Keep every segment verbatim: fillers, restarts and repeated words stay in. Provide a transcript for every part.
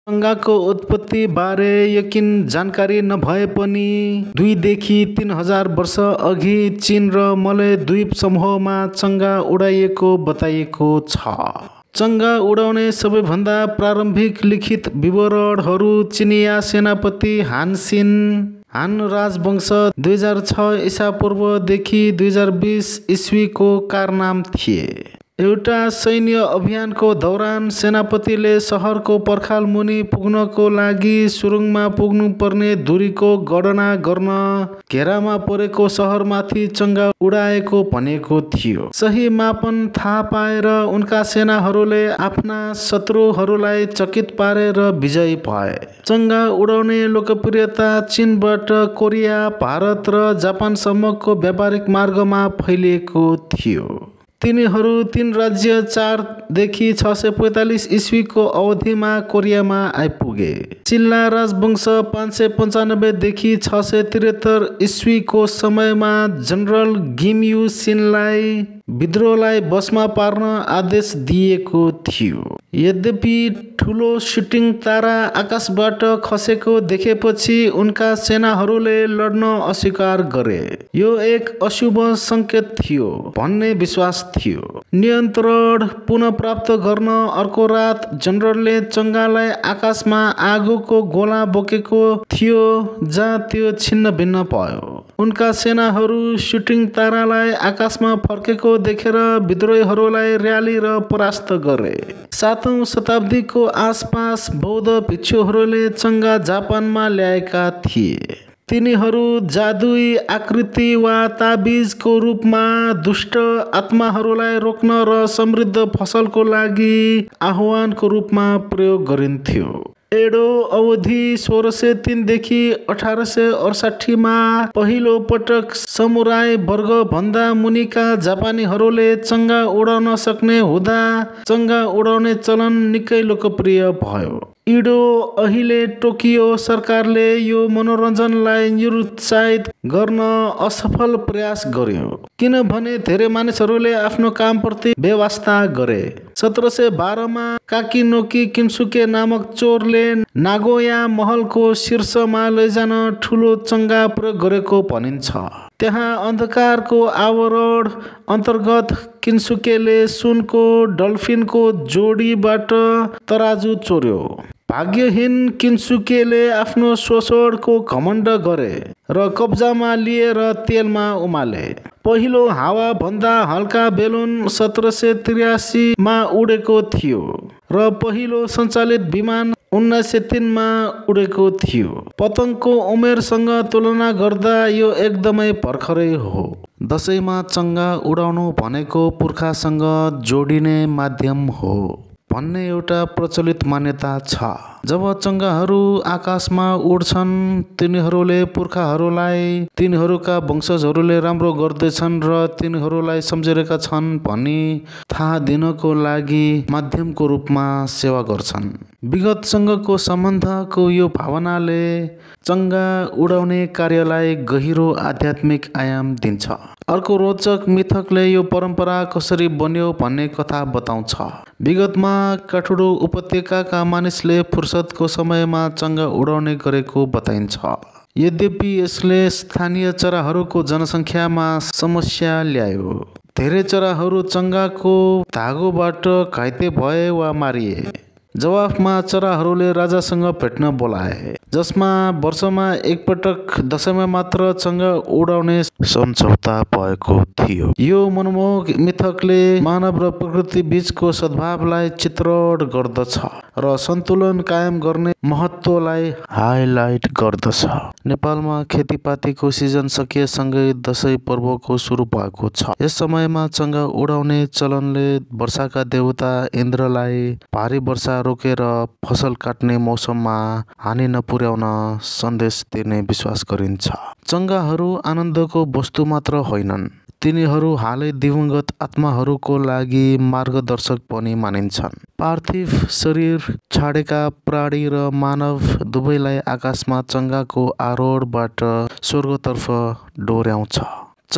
चङ्गाको उत्पत्ति बारे यकिन जानकारी नभए पनि दुईदेखि तीन हजार वर्ष अघि चीन र मलय द्वीप समूहमा चङ्गा उडाइएको बताइएको छ। चङ्गा उडाउने सबैभन्दा प्रारम्भिक लिखित विवरणहरू चिनिया सेनापति हान सिन हान राजवंश दुई हजार छ ईसा पूर्वदेखि दुई हजार बिस इस्वीको कारनाम थिए। एउटा सैन्य अभियानको दौरान सेनापतिले सहरको पर्खाल मुनि पुग्नको लागि सुरुङमा पुग्नुपर्ने दूरीको गणना गर्न घेरामा परेको सहरमाथि चङ्गा उडाएको भनेको थियो। सही मापन थाहा पाएर उनका सेनाहरूले आफ्ना शत्रुहरूलाई चकित पारेर विजयी भए। चङ्गा उडाउने लोकप्रियता चीनबाट कोरिया, भारत र जापानसम्मको व्यापारिक मार्गमा फैलिएको थियो। तिनीहरू तीन राज्य चारदेखि छ सय पैँतालिस इस्वीको अवधिमा कोरियामा आइपुगे। चिल्ला राजवंश पाँच सय पन्चानब्बेदेखि छ सय त्रिहत्तर इस्वीको समयमा जनरल गिम यु सिनलाई विद्रोहलाई बसमा पार्न आदेश दिएको थियो। यद्यपि ठुलो सुटिङ तारा आकाशबाट खसेको देखेपछि उनका सेनाहरूले लड्न अस्वीकार गरे। यो एक अशुभ सङ्केत थियो भन्ने विश्वास थियो। नियन्त्रण पुनः प्राप्त गर्न अर्को रात जनरलले चङ्गालाई आकाशमा आगोको गोला बोकेको थियो जहाँ त्यो छिन्न भिन्न भयो। उनका सेनाहरू सुटिङ तारालाई आकाशमा फर्केको देखेर विद्रोहीहरूलाई र्याली र परास्त गरे। सातौं शताब्दीको आसपास बौद्ध भिक्षुहरूले चङ्गा जापानमा ल्याएका थिए। तिनीहरू जादुई आकृति वा ताबिजको रूपमा दुष्ट आत्माहरूलाई रोक्न र समृद्ध फसलको लागि आह्वानको रूपमा प्रयोग गरिन्थ्यो। एडो अवधि सोह्र सय तीनदेखि अठार सय अडसाठीमा पहिलो पटक समुराई वर्गभन्दा मुनिका जापानीहरूले चङ्गा उडाउन सक्ने हुँदा चङ्गा उडाउने चलन निकै लोकप्रिय भयो। इडो अहिले टोकियो सरकारले यो मनोरञ्जनलाई निरुत्साहित गर्न असफल प्रयास गर्यो किनभने धेरै मानिसहरूले आफ्नो कामप्रति बेवास्ता गरे। सत्र सय बाह्रमा काकिनोकी किन्सुके नामक चोरले नागोया महलको शीर्षमा लैजान ठुलो चङ्गा प्रयोग गरेको भनिन्छ। त्यहाँ अन्धकारको आवरण अन्तर्गत किन्सुकेले सुनको डल्फिनको जोडीबाट तराजु चोर्यो। भाग्यहीन किन्सुकेले आफ्नो शोषणको घमण्ड गरे र कब्जामा लिए र तेलमा उमाले। पहिलो हावाभन्दा हल्का बेलुन सत्र सय त्रियासीमा उडेको थियो र पहिलो सञ्चालित विमान उन्नाइस सय तीनमा उडेको थियो। पतङ्गको उमेरसँग तुलना गर्दा यो एकदमै भर्खरै हो। दशैँमा चङ्गा उडाउनु भनेको पुर्खासँग जोडिने माध्यम हो भन्ने एउटा प्रचलित मान्यता छ। जब चङ्गाहरू आकाशमा उड्छन् तिनीहरूले पुर्खाहरूलाई तिनीहरूका वंशजहरूले राम्रो गर्दैछन् र तिनीहरूलाई सम्झिरहेका छन् भनी थाहा दिनको लागि माध्यमको रूपमा सेवा गर्छन्। विगतसँगको सम्बन्धको यो भावनाले चङ्गा उडाउने कार्यलाई गहिरो आध्यात्मिक आयाम दिन्छ। अर्को रोचक मिथकले यो परम्परा कसरी बन्यो भन्ने कथा बताउँछ। विगतमा काठमाडौँ उपत्यकाका मानिसले फुर्सदको समयमा चङ्गा उडाउने गरेको बताइन्छ। यद्यपि यसले स्थानीय चराहरूको जनसङ्ख्यामा समस्या ल्यायो। धेरै चराहरू चङ्गाको धागोबाट घाइते भए वा मारिए। जवाफमा चराहरूले राजासँग भेट्न बोलाए जसमा वर्षमा एकपटक दशैँमा मात्र चङ्गा उडाउने सम्झौता भएको थियो। यो मनमोहक मिथकले मानव र प्रकृति बीचको सद्भावलाई चित्रण गर्दछ र सन्तुलन कायम गर्ने महत्त्वलाई हाइलाइट गर्दछ। नेपालमा खेतीपातीको सिजन सकिएसँगै दशैँ पर्वको सुरु भएको छ। यस समयमा चङ्गा उडाउने चलनले वर्षाका देवता इन्द्रलाई भारी वर्षा रोकेर फसल काट्ने मौसममा हानि नपुर्याउन सन्देश दिने विश्वास गरिन्छ। चङ्गाहरू आनन्दको वस्तु मात्र होइनन्, तिनीहरू हालै दिवंगत आत्माहरूको लागि मार्गदर्शक पनि मानिन्छन्। पार्थिव शरीर छाडेका प्राणी र मानव दुवैलाई आकाशमा चङ्गाको आरोहणबाट स्वर्गतर्फ डोर्याउँछ।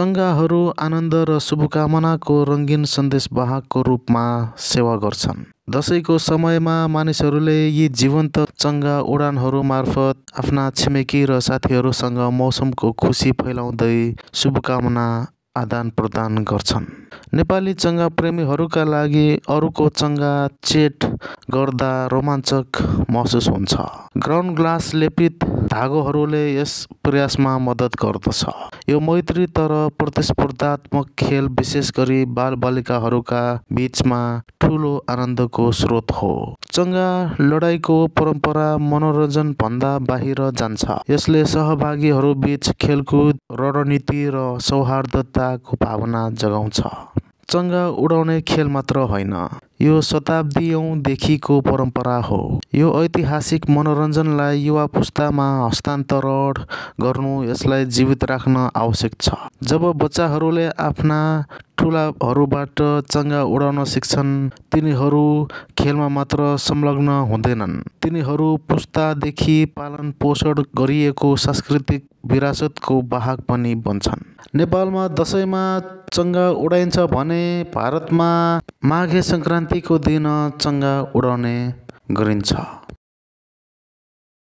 चङ्गाहरू आनन्द र शुभकामनाको रङ्गीन सन्देशवाहकको रूपमा सेवा गर्छन्। दसैँको समयमा मानिसहरूले यी जीवन्त चङ्गा उडानहरू मार्फत आफ्ना छिमेकी र साथीहरूसँग मौसमको खुसी फैलाउँदै शुभकामना आदान प्रदान गर्छन्। नेपाली चङ्गा प्रेमीहरूका लागि अरूको चङ्गा चेट गर्दा रोमाञ्चक महसुस हुन्छ। ग्राउन्ड ग्लास लेपित धागोहरूले यस प्रयासमा मद्दत गर्दछ। यो मैत्री तर प्रतिस्पर्धात्मक खेल विशेष गरी बालबालिकाहरूका बीचमा ठुलो आनन्दको स्रोत हो। चङ्गा लडाईँको परम्परा मनोरञ्जनभन्दा बाहिर जान्छ। यसले सहभागीहरू बीच खेलकुद, रणनीति र सौहार्दताको भावना जगाउँछ। चङ्गा उडाउने खेल मात्र होइन, यो शताब्दीयौँदेखिको परम्परा हो। यो ऐतिहासिक मनोरञ्जनलाई युवा पुस्तामा हस्तान्तरण गर्नु यसलाई जीवित राख्न आवश्यक छ। जब बच्चाहरूले आफ्ना ठुलाहरूबाट चङ्गा उडाउन सिक्छन्, तिनीहरू खेलमा मात्र संलग्न हुँदैनन्, तिनीहरू पुस्तादेखि पालन पोषण गरिएको सांस्कृतिक विरासतको वाहक पनि बन्छन्। नेपालमा दसैँमा चङ्गा उडाइन्छ भने भारतमा माघे सङ्क्रान्तिको दिन चङ्गा उडाउने गरिन्छ।